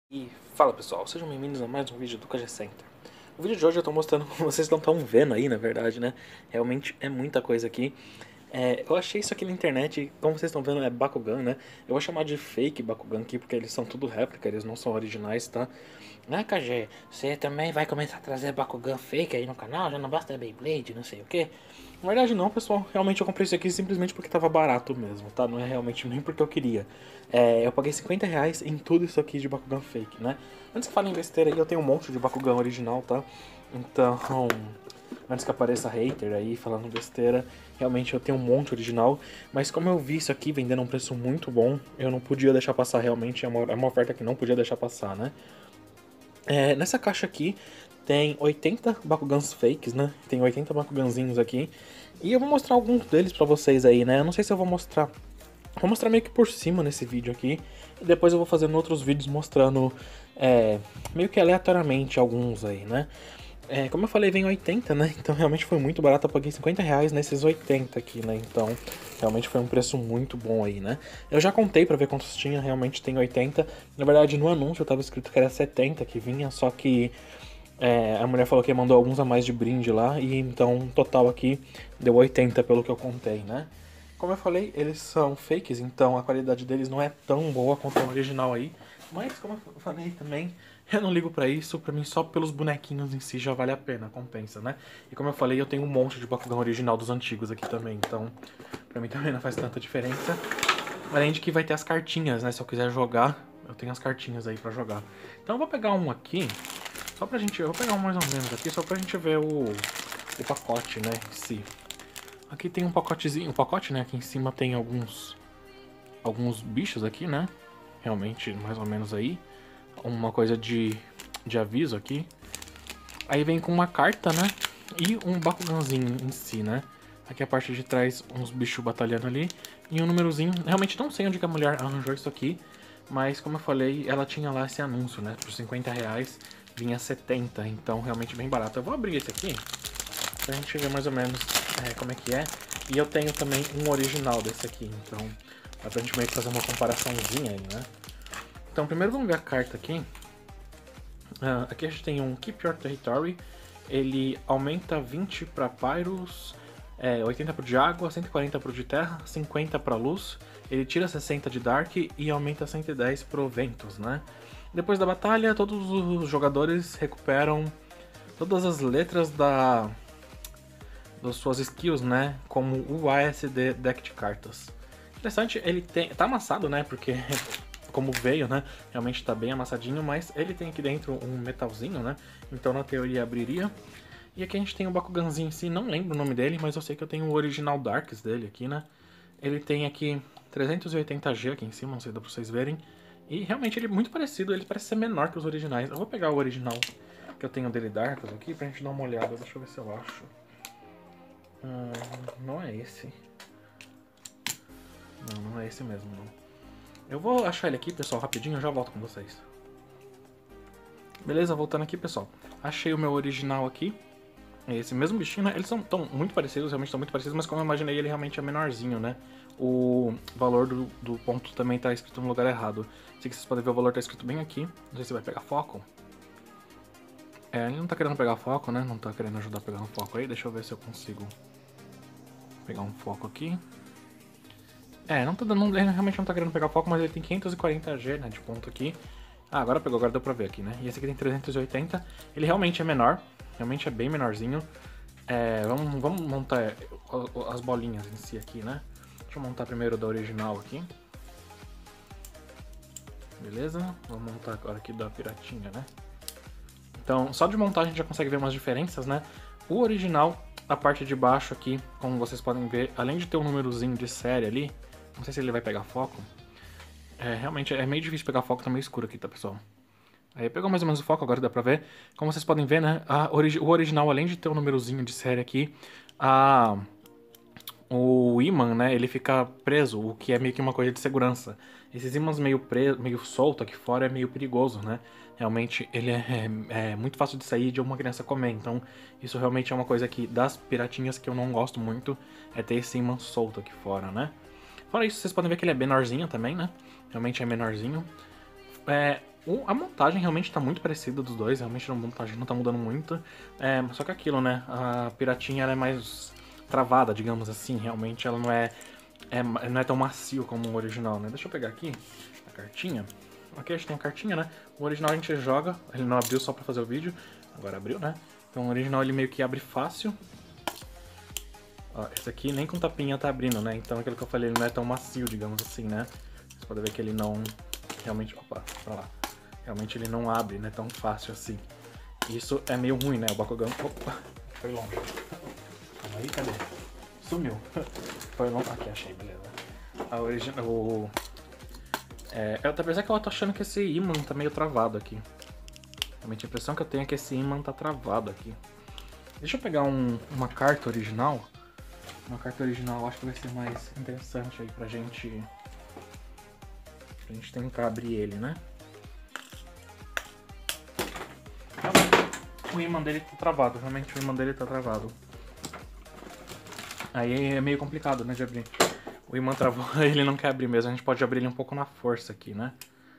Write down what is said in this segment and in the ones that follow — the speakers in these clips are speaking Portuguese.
E fala pessoal, sejam bem-vindos a mais um vídeo do KG Center. O vídeo de hoje eu tô mostrando como vocês não estão vendo aí, na verdade, né? Realmente é muita coisa aqui. Eu achei isso aqui na internet, como vocês estão vendo é Bakugan, né? Eu vou chamar de fake Bakugan aqui, porque eles são tudo réplica, eles não são originais, tá? Ah, KG, você também vai começar a trazer Bakugan fake aí no canal? Já não basta Beyblade, não sei o quê? Na verdade não, pessoal, realmente eu comprei isso aqui simplesmente porque tava barato mesmo, tá? Não é realmente nem porque eu queria. Eu paguei R$ 50 em tudo isso aqui de Bakugan fake, né? Antes que falem besteira aí, eu tenho um monte de Bakugan original, tá? Então, antes que apareça hater aí falando besteira, realmente eu tenho um monte original. Mas como eu vi isso aqui vendendo a um preço muito bom, eu não podia deixar passar realmente, é uma oferta que não podia deixar passar, né? Nessa caixa aqui tem 80 Bakugans fakes, né? Tem 80 Bakuganzinhos aqui. E eu vou mostrar alguns deles pra vocês aí, né? Eu não sei se eu vou mostrar. Vou mostrar meio que por cima nesse vídeo aqui. E depois eu vou fazendo outros vídeos mostrando meio que aleatoriamente alguns aí, né? Como eu falei, vem 80, né? Então realmente foi muito barato. Eu paguei R$ 50 nesses 80 aqui, né? Então realmente foi um preço muito bom aí, né? Eu já contei pra ver quantos tinha, realmente tem 80. Na verdade, no anúncio tava escrito que era 70 que vinha, só que a mulher falou que mandou alguns a mais de brinde lá. E então, total aqui deu 80 pelo que eu contei, né? Como eu falei, eles são fakes, então a qualidade deles não é tão boa quanto a original aí. Mas, como eu falei também, eu não ligo pra isso. Pra mim, só pelos bonequinhos em si já vale a pena, compensa, né? E como eu falei, eu tenho um monte de Bakugan original dos antigos aqui também. Então, pra mim também não faz tanta diferença. Além de que vai ter as cartinhas, né? Se eu quiser jogar, eu tenho as cartinhas aí pra jogar. Então eu vou pegar um aqui, só pra gente... Eu vou pegar um mais ou menos aqui, só pra gente ver o pacote, né, em si. Aqui tem um pacotezinho, um pacote, né? Aqui em cima tem alguns bichos aqui, né? Realmente, mais ou menos aí. Uma coisa de aviso aqui. Aí vem com uma carta, né? E um Bakuganzinho em si, né? Aqui a parte de trás, uns bichos batalhando ali. E um númerozinho. Realmente não sei onde que a mulher arranjou isso aqui. Mas como eu falei, ela tinha lá esse anúncio, né? Por R$ 50 vinha 70. Então realmente bem barato. Eu vou abrir esse aqui pra gente ver mais ou menos como é que é. E eu tenho também um original desse aqui, então dá pra gente meio que fazer uma comparaçãozinha aí, né? Então primeiro vamos ver a carta aqui. Aqui a gente tem um Keep Your Territory. Ele aumenta 20 para Pyros, 80 pro de água, 140 pro de terra, 50 para luz. Ele tira 60 de Dark e aumenta 110 pro Ventos, né? Depois da batalha, todos os jogadores recuperam todas as letras das suas skills, né? Como o ASD deck de cartas. Interessante, ele tá amassado, né? Porque como veio, né? Realmente tá bem amassadinho, mas ele tem aqui dentro um metalzinho, né? Então na teoria abriria. E aqui a gente tem o Bakuganzinho em si, não lembro o nome dele, mas eu sei que eu tenho o original Darks dele aqui, né? Ele tem aqui 380G aqui em cima, não sei se dá pra vocês verem. E realmente ele é muito parecido, ele parece ser menor que os originais. Eu vou pegar o original que eu tenho dele Darks aqui pra gente dar uma olhada, deixa eu ver se eu acho. Não é esse. Não é esse mesmo, não. Eu vou achar ele aqui, pessoal, rapidinho, eu já volto com vocês. Beleza, voltando aqui, pessoal. Achei o meu original aqui. É esse mesmo bichinho, né? Eles são muito parecidos, realmente estão muito parecidos, mas como eu imaginei, ele realmente é menorzinho, né? O valor do ponto também tá escrito no lugar errado. Assim que vocês podem ver, o valor tá escrito bem aqui. Não sei se vai pegar foco. Ele não tá querendo pegar foco, né? Não tá querendo ajudar a pegar um foco aí. Deixa eu ver se eu consigo pegar um foco aqui. Não tá dando, ele realmente não tá querendo pegar foco, mas ele tem 540G, né, de ponto aqui. Agora pegou, agora deu pra ver aqui, né? E esse aqui tem 380. Ele realmente é menor, realmente é bem menorzinho. Vamos montar as bolinhas em si aqui, né? Deixa eu montar primeiro da original aqui. Beleza? Vamos montar agora aqui da piratinha, né? Então, só de montar a gente já consegue ver umas diferenças, né? O original, a parte de baixo aqui, como vocês podem ver, além de ter um númerozinho de série ali, não sei se ele vai pegar foco. Realmente é meio difícil pegar foco, tá meio escuro aqui, tá, pessoal? Aí pegou mais ou menos o foco, agora dá pra ver. Como vocês podem ver, né, o original, além de ter um númerozinho de série aqui, o ímã, né, ele fica preso, o que é meio que uma coisa de segurança. Esses ímãs meio solto aqui fora é meio perigoso, né? Realmente ele é muito fácil de sair de uma criança comer, então isso realmente é uma coisa que das piratinhas que eu não gosto muito, é ter esse ímã solto aqui fora, né? Fora isso, vocês podem ver que ele é menorzinho também, né? Realmente é menorzinho. A montagem realmente tá muito parecida dos dois, realmente a montagem não tá mudando muito. Só que aquilo, né? A piratinha ela é mais travada, digamos assim. Realmente ela não é tão macio como o original, né? Deixa eu pegar aqui a cartinha. Aqui a gente tem a cartinha, né? O original a gente joga, ele não abriu só pra fazer o vídeo. Agora abriu, né? Então o original ele meio que abre fácil. Ó, esse aqui nem com tapinha tá abrindo, né? Então aquilo que eu falei, ele não é tão macio, digamos assim, né? Você pode ver que ele não... Realmente... Opa, pra lá. Realmente ele não abre, né? Tão fácil assim. Isso é meio ruim, né? O Bakugan... Opa, foi longe. Calma aí, cadê? Sumiu. Foi longe. Aqui, achei, beleza. A original... apesar que eu tô achando que esse imã tá meio travado aqui. Realmente a impressão que eu tenho é que esse imã tá travado aqui. Deixa eu pegar uma carta original. Uma carta original acho que vai ser mais interessante aí pra gente tentar abrir ele, né? O imã dele tá travado, realmente o imã dele tá travado. Aí é meio complicado, né, de abrir. O imã travou, ele não quer abrir mesmo, a gente pode abrir ele um pouco na força aqui, né?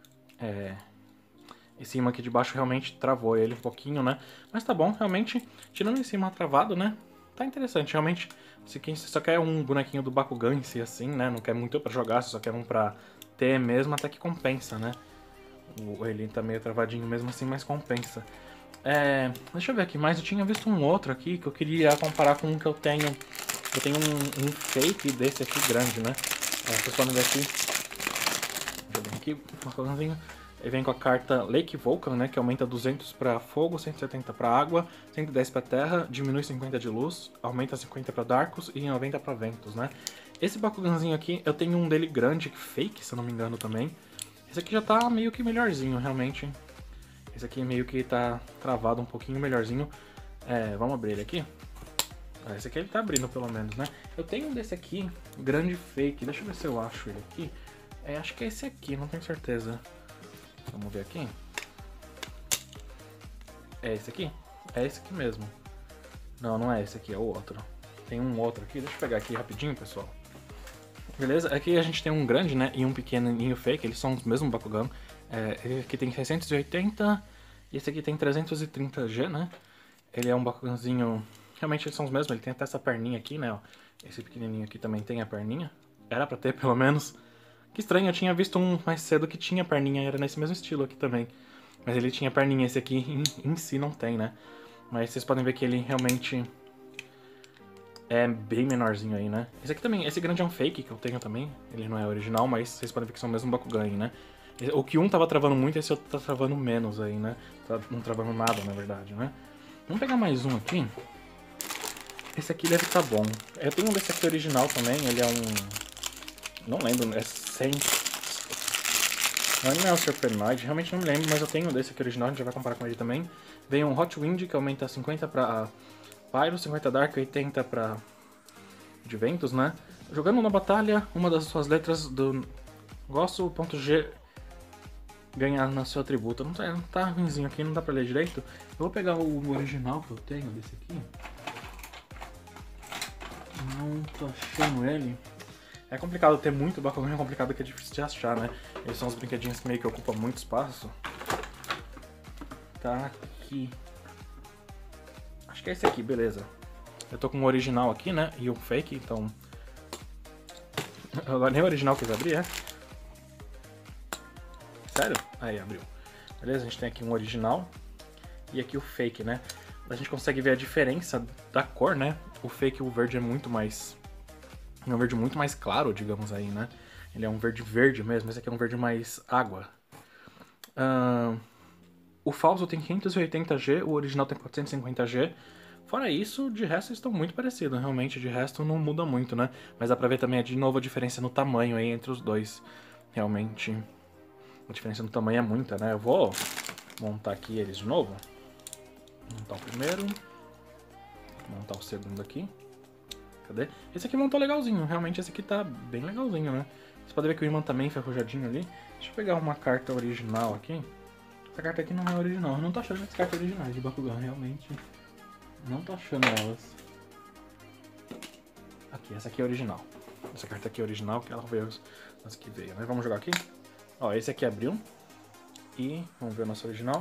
Esse imã aqui de baixo realmente travou ele um pouquinho, né? Mas tá bom, realmente, tirando esse imã travado, né? Tá interessante, realmente, se quem só quer um bonequinho do Bakugan em si, assim, né? Não quer muito pra jogar, só quer um pra ter mesmo, até que compensa, né? Ele tá meio travadinho mesmo assim, mas compensa. Deixa eu ver aqui mais, eu tinha visto um outro aqui que eu queria comparar com um que eu tenho. Eu tenho um fake desse aqui grande, né? Vocês podem ver aqui. Deixa eu ver aqui, um Bakuganzinho. Ele vem com a carta Lake Vulcan, né, que aumenta 200 para fogo, 170 para água, 110 para terra, diminui 50 de luz, aumenta 50 para darkus e 90 para ventos, né. Esse Bakuganzinho aqui, eu tenho um dele grande, fake, se eu não me engano também. Esse aqui já tá meio que melhorzinho, realmente. Esse aqui meio que tá travado um pouquinho melhorzinho. Vamos abrir ele aqui. Esse aqui ele tá abrindo pelo menos, né. Eu tenho um desse aqui, grande fake, deixa eu ver se eu acho ele aqui. Acho que é esse aqui, não tenho certeza. Vamos ver aqui. É esse aqui? É esse aqui mesmo. Não, não é esse aqui, é o outro. Tem um outro aqui, deixa eu pegar aqui rapidinho, pessoal. Beleza? Aqui a gente tem um grande, né, e um pequenininho fake, eles são os mesmos Bakugan. Esse aqui tem 680 e esse aqui tem 330G, né? Ele é um Bakuganzinho... Realmente eles são os mesmos, ele tem até essa perninha aqui, né, ó. Esse pequenininho aqui também tem a perninha. Era pra ter, pelo menos. Que estranho, eu tinha visto um mais cedo que tinha perninha, era nesse mesmo estilo aqui também. Mas ele tinha perninha, esse aqui em si não tem, né? Mas vocês podem ver que ele realmente é bem menorzinho aí, né? Esse aqui também, esse grande é um fake que eu tenho também. Ele não é original, mas vocês podem ver que são o mesmo Bakugan aí, né? O que um tava travando muito, esse outro tá travando menos aí, né? Tá não travando nada, na verdade, né? Vamos pegar mais um aqui. Esse aqui deve estar bom. Eu tenho um desse aqui original também, ele é um... Não lembro, é 100... Não é o Serpenoid, realmente não me lembro, mas eu tenho desse aqui original, a gente já vai comparar com ele também. Vem um Hot Wind, que aumenta 50 pra Pyro, 50 Dark, 80 pra de ventos, né? Jogando na batalha, uma das suas letras do Gosto.g ganhar no seu atributo. Não tá ruimzinho aqui, não dá pra ler direito. Eu vou pegar o original que eu tenho desse aqui. Não tô achando ele. É complicado ter muito Bakugan, é complicado que é difícil de achar, né? Eles são os brinquedinhos que meio que ocupam muito espaço. Tá aqui. Acho que é esse aqui, beleza. Eu tô com o original aqui, né? E o fake, então... Agora nem o original quis abrir, é? Sério? Aí, abriu. Beleza, a gente tem aqui um original e aqui o fake, né? A gente consegue ver a diferença da cor, né? O fake, o verde é muito mais... É um verde muito mais claro, digamos aí, né? Ele é um verde verde mesmo, esse aqui é um verde mais água. O falso tem 580G, o original tem 450G. Fora isso, de resto eles estão muito parecidos, realmente, de resto não muda muito, né? Mas dá pra ver também, de novo, a diferença no tamanho aí entre os dois. Realmente, a diferença no tamanho é muita, né? Eu vou montar aqui eles de novo. Montar o primeiro. Montar o segundo aqui. Cadê? Esse aqui montou legalzinho, realmente esse aqui tá bem legalzinho, né? Você pode ver que o imã também enferrujadinho ali. Deixa eu pegar uma carta original aqui. Essa carta aqui não é original, eu não tô achando as cartas originais de Bakugan, realmente. Não tô achando elas. Aqui, essa aqui é original. Essa carta aqui é original, que ela veio as que veio, né? Vamos jogar aqui. Ó, esse aqui abriu. E vamos ver o nosso original.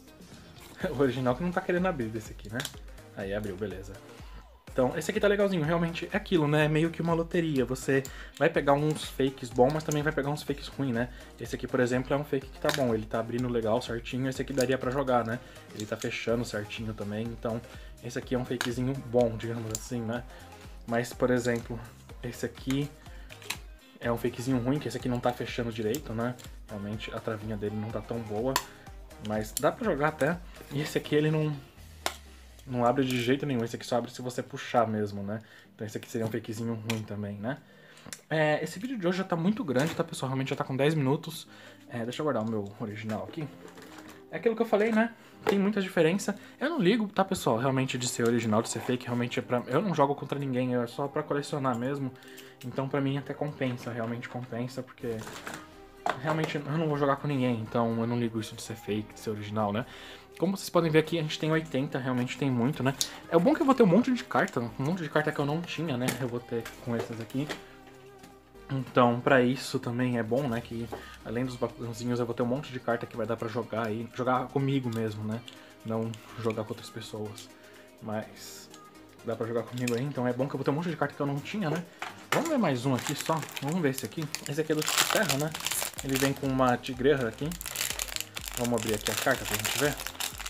O original que não tá querendo abrir desse aqui, né? Aí abriu, beleza. Então, esse aqui tá legalzinho, realmente é aquilo, né? É meio que uma loteria. Você vai pegar uns fakes bons, mas também vai pegar uns fakes ruins, né? Esse aqui, por exemplo, é um fake que tá bom. Ele tá abrindo legal, certinho. Esse aqui daria pra jogar, né? Ele tá fechando certinho também. Então, esse aqui é um fakezinho bom, digamos assim, né? Mas, por exemplo, esse aqui é um fakezinho ruim, que esse aqui não tá fechando direito, né? Realmente, a travinha dele não tá tão boa. Mas dá pra jogar até. E esse aqui, ele não abre de jeito nenhum, esse aqui só abre se você puxar mesmo, né? Então esse aqui seria um fakezinho ruim também, né? Esse vídeo de hoje já tá muito grande, tá, pessoal? Realmente já tá com 10 minutos. Deixa eu guardar o meu original aqui. É aquilo que eu falei, né? Tem muita diferença. Eu não ligo, tá, pessoal? Realmente de ser original, de ser fake, realmente é pra... Eu não jogo contra ninguém, é só pra colecionar mesmo. Então pra mim até compensa, realmente compensa, porque... Realmente eu não vou jogar com ninguém, então eu não ligo isso de ser fake, de ser original, né? Como vocês podem ver aqui, a gente tem 80, realmente tem muito, né? É bom que eu vou ter um monte de carta que eu não tinha, né? Eu vou ter com essas aqui. Então, pra isso também é bom, né? Que além dos Bakuganzinhos eu vou ter um monte de carta que vai dar pra jogar aí. Jogar comigo mesmo, né? Não jogar com outras pessoas. Mas dá pra jogar comigo aí, então é bom que eu vou ter um monte de carta que eu não tinha, né? Vamos ver mais um aqui só. Vamos ver esse aqui. Esse aqui é do tipo terra, né? Ele vem com uma tigreja aqui. Vamos abrir aqui a carta pra gente ver.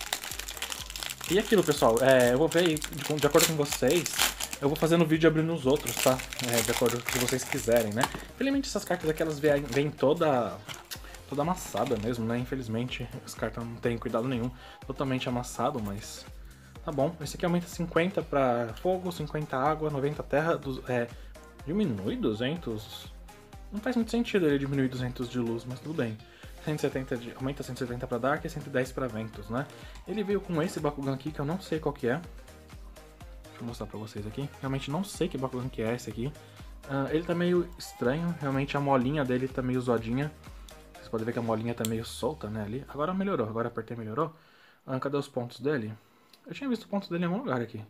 E aquilo, pessoal, eu vou ver de acordo com vocês, eu vou fazendo vídeo abrindo os outros, tá? De acordo com o que vocês quiserem, né? Infelizmente essas cartas aqui, elas vêm toda amassada mesmo, né? Infelizmente, as cartas não tem cuidado nenhum. Totalmente amassado, mas... Tá bom. Esse aqui aumenta 50 pra fogo, 50 água, 90 terra, diminui 200... Não faz muito sentido ele diminuir 200 de luz, mas tudo bem. 170 aumenta 170 pra Dark e 110 pra Ventos, né? Ele veio com esse Bakugan aqui, que eu não sei qual que é. Deixa eu mostrar pra vocês aqui. Realmente não sei que Bakugan que é esse aqui. Ele tá meio estranho, realmente a molinha dele tá meio zoadinha. Vocês podem ver que a molinha tá meio solta, né, ali. Agora melhorou, agora apertei e melhorou. Cadê os pontos dele? Eu tinha visto os pontos dele em algum lugar aqui.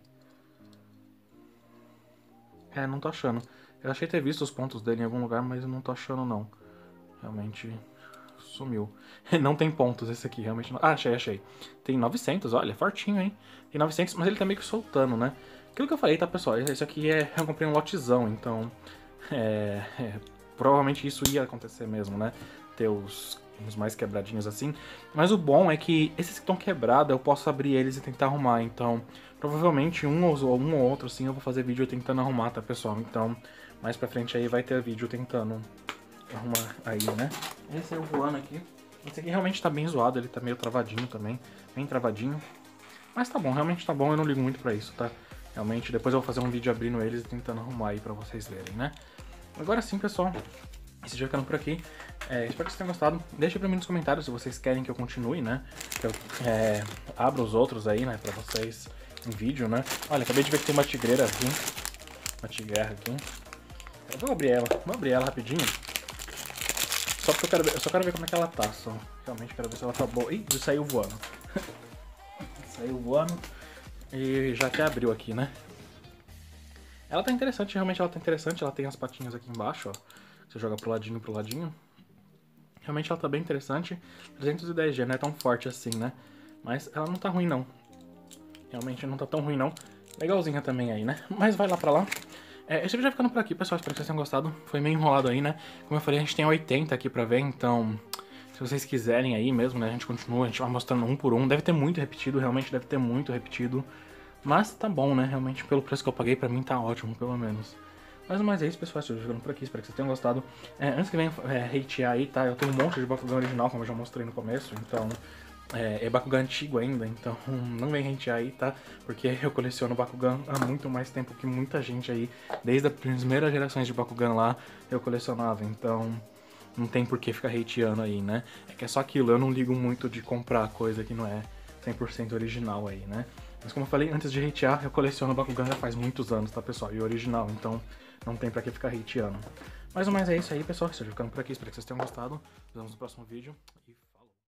Não tô achando. Eu achei ter visto os pontos dele em algum lugar, mas eu não tô achando não. Realmente... sumiu. Não tem pontos esse aqui, realmente não... Ah, achei. Tem 900, olha, fortinho, hein? Tem 900, mas ele tá meio que soltando, né? Aquilo que eu falei, tá, pessoal? Esse aqui eu comprei um lotezão, então... provavelmente isso ia acontecer mesmo, né? Ter uns mais quebradinhos assim. Mas o bom é que esses que estão quebrados, eu posso abrir eles e tentar arrumar. Então, provavelmente um ou outro, assim, eu vou fazer vídeo tentando arrumar, tá, pessoal? Então, mais pra frente aí vai ter vídeo tentando arrumar aí, né? Esse é o voando aqui. Esse aqui realmente tá bem zoado, ele tá meio travadinho também. Bem travadinho. Mas tá bom, realmente tá bom, eu não ligo muito pra isso, tá? Realmente, depois eu vou fazer um vídeo abrindo eles e tentando arrumar aí pra vocês verem, né? Agora sim, pessoal. Esse vídeo ficando por aqui. Espero que vocês tenham gostado. Deixa pra mim nos comentários se vocês querem que eu continue, né? Que eu abra os outros aí, né? Pra vocês em vídeo, né? Olha, acabei de ver que tem uma tigreira aqui. Uma tigreira aqui. Eu vou abrir ela rapidinho. Só porque eu só quero ver como é que ela tá, só. Realmente quero ver se ela tá boa. Ih, saiu voando. Saiu voando. E já até abriu aqui, né? Ela tá interessante, realmente ela tá interessante. Ela tem as patinhas aqui embaixo, ó. Você joga pro ladinho, pro ladinho. Realmente ela tá bem interessante. 310G, não é tão forte assim, né? Mas ela não tá ruim, não. Realmente não tá tão ruim, não. Legalzinha também aí, né? Mas vai lá pra lá. Esse vídeo vai ficando por aqui, pessoal. Espero que vocês tenham gostado. Foi meio enrolado aí, né? Como eu falei, a gente tem 80 aqui pra ver, então... Se vocês quiserem aí mesmo, né? A gente continua, a gente vai mostrando um por um. Deve ter muito repetido, realmente deve ter muito repetido. Mas tá bom, né? Realmente, pelo preço que eu paguei, pra mim tá ótimo, pelo menos. Mas é isso, pessoal. Esse vídeo ficando por aqui. Espero que vocês tenham gostado. Antes que venha hatear aí, tá? Eu tenho um monte de Bakugan original, como eu já mostrei no começo. Então... É Bakugan antigo ainda, então não vem hatear aí, tá? Porque eu coleciono Bakugan há muito mais tempo que muita gente aí. Desde as primeiras gerações de Bakugan lá, eu colecionava, então não tem por que ficar hateando aí, né? É que é só aquilo, eu não ligo muito de comprar coisa que não é 100% original aí, né? Mas como eu falei, antes de hatear, eu coleciono Bakugan já faz muitos anos, tá, pessoal? E original, então não tem pra que ficar hateando. Mas é isso aí, pessoal. Estou ficando por aqui, espero que vocês tenham gostado. Nos vemos no próximo vídeo e